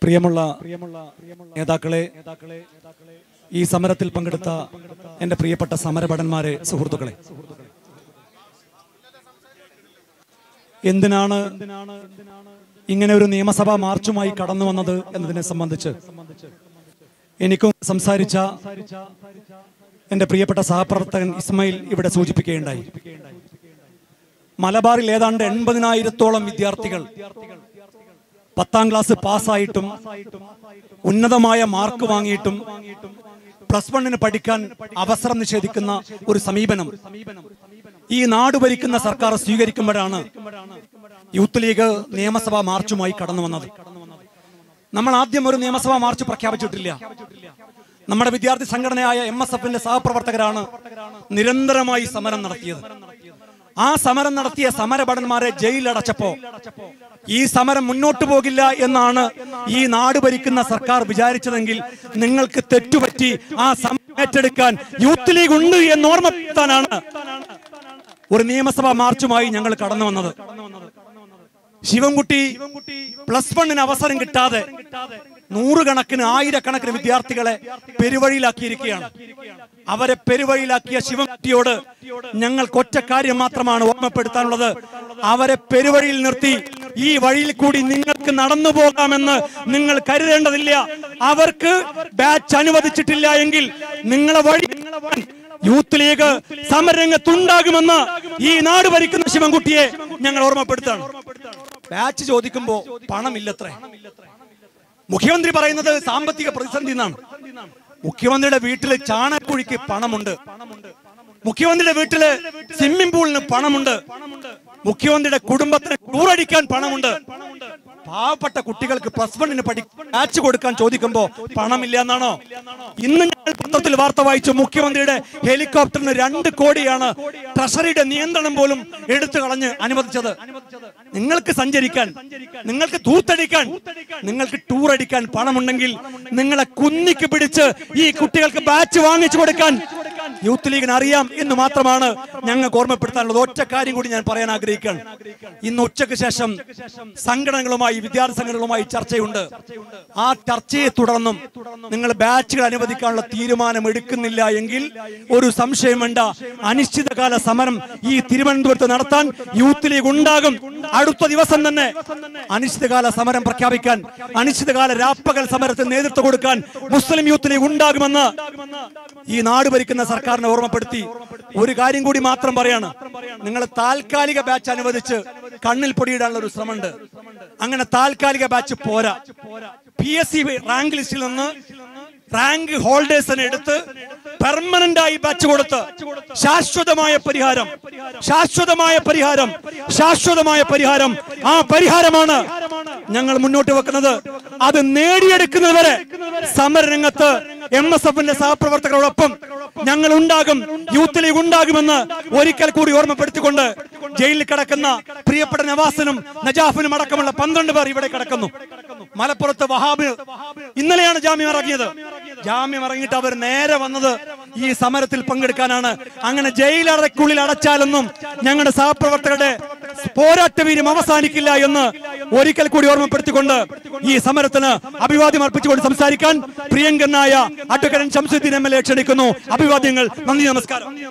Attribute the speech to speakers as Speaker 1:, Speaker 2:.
Speaker 1: പ്രിയമുള്ള നേതാക്കളെ, ഈ സമരത്തിൽ പങ്കെടുത്ത എൻ്റെ പ്രിയപ്പെട്ട സമരഭടന്മാരെ, സുഹൃത്തുക്കളെ, എന്തിനാണ് ഇങ്ങനെ ഒരു നിയമസഭാ മാർച്ചുമായി കടന്നു വന്നത് എന്നതിനെ സംബന്ധിച്ച് എനിക്കും സംസാരിച്ച എൻ്റെ പ്രിയപ്പെട്ട സഹപ്രവർത്തകൻ ഇസ്മായിൽ ഇവിടെ സൂചിപ്പിക്കുകയുണ്ടായി. മലബാറിൽ ഏതാണ്ട് 80,000-ഓളം വിദ്യാർത്ഥികൾ 10ാം ക്ലാസ് പാസ്സായിട്ടും ഉന്നതമായ മാർക്ക് വാങ്ങിയിട്ടും +1 പഠിക്കാൻ അവസരം നിഷേധിക്കുന്ന ഒരു സമീപനം ഈ നാട് ഭരിക്കുന്ന സർക്കാർ സ്വീകരിക്കുമ്പോഴാണ് യൂത്ത് ലീഗ് നിയമസഭാ മാർച്ചുമായി കടന്നു വന്നത്. നമ്മൾ ആദ്യം ഒരു നിയമസഭാ മാർച്ച് പ്രഖ്യാപിച്ചിട്ടില്ല. നമ്മുടെ വിദ്യാർത്ഥി സംഘടനയായ MSFന്റെ സഹപ്രവർത്തകരാണ് നിരന്തരമായി സമരം നടത്തിയത്. ആ സമരം നടത്തിയ സമരഭടന്മാരെ ജയിലിലടച്ചപ്പോ ഈ സമരം മുന്നോട്ട് പോകില്ല എന്നാണ് ഈ നാട് ഭരിക്കുന്ന സർക്കാർ വിചാരിച്ചതെങ്കിൽ നിങ്ങൾക്ക് തെറ്റുപറ്റി. ആ സമരം ഏറ്റെടുക്കാൻ യൂത്ത് ലീഗ് ഉണ്ട് എന്ന് ഓർമ്മപ്പെടുത്താനാണ് ഒരു നിയമസഭാ മാർച്ചുമായി ഞങ്ങൾ കടന്നു വന്നത്. ശിവൻകുട്ടി +1 അവസരം കിട്ടാതെ നൂറുകണക്കിന് ആയിരക്കണക്കിന് വിദ്യാർത്ഥികളെ പെരുവഴിയിലാക്കിയിരിക്കുകയാണ്. അവരെ പെരുവഴിയിലാക്കിയ ശിവൻകുട്ടിയോട് ഞങ്ങൾക്ക് ഒറ്റ കാര്യം മാത്രമാണ് ഓർമ്മപ്പെടുത്താനുള്ളത്. അവരെ പെരുവഴിയിൽ നിർത്തി ഈ വഴിയിൽ കൂടി നിങ്ങൾക്ക് നടന്നു പോകാമെന്ന് നിങ്ങൾ കരുതേണ്ടതില്ല. അവർക്ക് ബാച്ച് അനുവദിച്ചിട്ടില്ല എങ്കിൽ നിങ്ങളെ വഴി യൂത്ത് ലീഗ് സമരരംഗത്തുണ്ടാകുമെന്ന് ഈ നാട് ഭരിക്കുന്ന ശിവൻകുട്ടിയെ ഞങ്ങൾ ഓർമ്മപ്പെടുത്താണ്. ബാച്ച് ചോദിക്കുമ്പോ പണമില്ലത്രേ. മുഖ്യമന്ത്രി പറയുന്നത് സാമ്പത്തിക പ്രതിസന്ധി എന്നാണ്. മുഖ്യമന്ത്രിയുടെ വീട്ടില് ചാണകക്കുഴിക്ക് പണമുണ്ട്, മുഖ്യമന്ത്രിയുടെ വീട്ടില് സ്വിമ്മിംഗ് പൂളിന് പണമുണ്ട്, മുഖ്യമന്ത്രിയുടെ കുടുംബത്തിന് ടൂറടിക്കാൻ പണമുണ്ട്. പാവപ്പെട്ട കുട്ടികൾക്ക് +1 ബാച്ച് കൊടുക്കാൻ ചോദിക്കുമ്പോ പണമില്ല എന്നാണോ? ഇന്ന് ഞങ്ങൾ പത്രത്തിൽ വാർത്ത വായിച്ചു, മുഖ്യമന്ത്രിയുടെ ഹെലികോപ്റ്ററിന് 2 കോടിയാണ് ട്രഷറിയുടെ നിയന്ത്രണം പോലും എടുത്തു കളഞ്ഞ് അനുവദിച്ചത്. നിങ്ങൾക്ക് സഞ്ചരിക്കാൻ, നിങ്ങൾക്ക് ധൂർത്തടിക്കാൻ, നിങ്ങൾക്ക് ടൂർ അടിക്കാൻ പണമുണ്ടെങ്കിൽ നിങ്ങളെ കുന്നിക്ക് പിടിച്ച് ഈ കുട്ടികൾക്ക് ബാച്ച് വാങ്ങിച്ചു കൊടുക്കാൻ യൂത്ത് ലീഗിന് അറിയാം എന്ന് മാത്രമാണ് ഞങ്ങൾക്ക് ഓർമ്മപ്പെടുത്താനുള്ളത്. ഒറ്റ കാര്യം കൂടി ഞാൻ പറയാൻ ആഗ്രഹിക്കുകയാണ്. ഇന്ന് ഉച്ചയ്ക്ക് ശേഷം സംഘടനകളുമായി, വിദ്യാർത്ഥി സംഘടനകളുമായി ചർച്ചയുണ്ട്. ആ ചർച്ചയെ തുടർന്നും നിങ്ങൾ ബാച്ചുകൾ അനുവദിക്കാനുള്ള തീരുമാനം എടുക്കുന്നില്ല എങ്കിൽ ഒരു സംശയം വേണ്ട, അനിശ്ചിതകാല സമരം ഈ തിരുവനന്തപുരത്ത് നടത്താൻ യൂത്ത് ലീഗ് ഉണ്ടാകും. അടുത്ത ദിവസം തന്നെ അനിശ്ചിതകാല സമരം പ്രഖ്യാപിക്കാൻ, അനിശ്ചിതകാല രാപ്പകൽ സമരത്തിന് നേതൃത്വം കൊടുക്കാൻ മുസ്ലിം യൂത്ത് ലീഗ് ഉണ്ടാകുമെന്ന് ഈ നാട് ഭരിക്കുന്ന സർക്കാരിനെ ഓർമ്മപ്പെടുത്തി ഒരു കാര്യം കൂടി മാത്രം പറയാണ്. നിങ്ങൾ താൽക്കാലിക ബാച്ച് അനുവദിച്ച് കണ്ണിൽ പൊടിയിടാനുള്ള ഒരു ശ്രമമുണ്ട്. അങ്ങനെ താൽക്കാലിക ബാച്ച് പോരാ. PSC റാങ്ക് ലിസ്റ്റിൽ നിന്ന് റാങ്ക് ഹോൾഡേഴ്സിനെ എടുത്ത് പെർമനന്റ് ആയി ബാച്ച് കൊടുത്ത് ശാശ്വതമായ പരിഹാരം, ശാശ്വതമായ പരിഹാരം, ശാശ്വതമായ പരിഹാരം, ആ പരിഹാരമാണ് ഞങ്ങൾ മുന്നോട്ട് വെക്കുന്നത്. അത് നേടിയെടുക്കുന്നതുവരെ സമരരംഗത്ത് MSFന്റെ സഹപ്രവർത്തകരോടൊപ്പം ഞങ്ങൾ ഉണ്ടാകും, യൂത്ത് ലീഗ് ഉണ്ടാകുമെന്ന് ഒരിക്കൽ കൂടി ഓർമ്മപ്പെടുത്തിക്കൊണ്ട് ജയിലിൽ കിടക്കുന്ന പ്രിയപ്പെട്ട നവാസിനും നജാഫിനും അടക്കമുള്ള 12 പേർ ഇവിടെ കിടക്കുന്നു. മലപ്പുറത്ത് വഹാബ് ഇന്നലെയാണ് ജാമ്യം ഇറങ്ങിയത്. ജാമ്യം ഇറങ്ങിയിട്ട് അവർ നേരെ വന്നത് ഈ സമരത്തിൽ പങ്കെടുക്കാനാണ്. അങ്ങനെ ജയിലറയ്ക്കുള്ളിൽ അടച്ചാലൊന്നും ഞങ്ങളുടെ സഹപ്രവർത്തകരുടെ പോരാട്ടവീര്യം അവസാനിക്കില്ല എന്ന് ഒരിക്കൽ കൂടി ഓർമ്മപ്പെടുത്തിക്കൊണ്ട് ഈ സമരത്തിന് അഭിവാദ്യം അർപ്പിച്ചുകൊണ്ട് സംസാരിക്കാൻ പ്രിയങ്കരനായ അഡ്വക്കേറ്റ് ശംസുദ്ദീൻ MLA ക്ഷണിക്കുന്നു. അഭിവാദ്യങ്ങൾ. നന്ദി, നമസ്കാരം.